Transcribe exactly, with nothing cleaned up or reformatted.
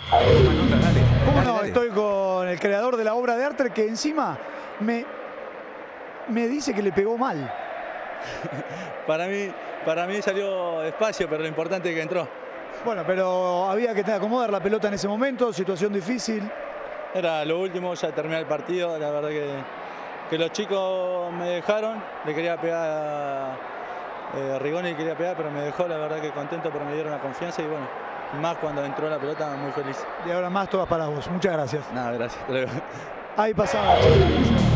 ¿Cómo no? Estoy con el creador de la obra de arte que encima me, me dice que le pegó mal. Para mí, para mí salió despacio, pero lo importante es que entró. Bueno, pero había que acomodar la pelota en ese momento, situación difícil. Era lo último, ya terminé el partido, la verdad que, que los chicos me dejaron, le quería pegar a eh, Rigoni, quería pegar, pero me dejó, la verdad que contento, pero me dieron la confianza y bueno, más cuando entró la pelota, muy feliz. Y ahora más todas para vos. Muchas gracias. Nada, gracias. Ahí pasaba.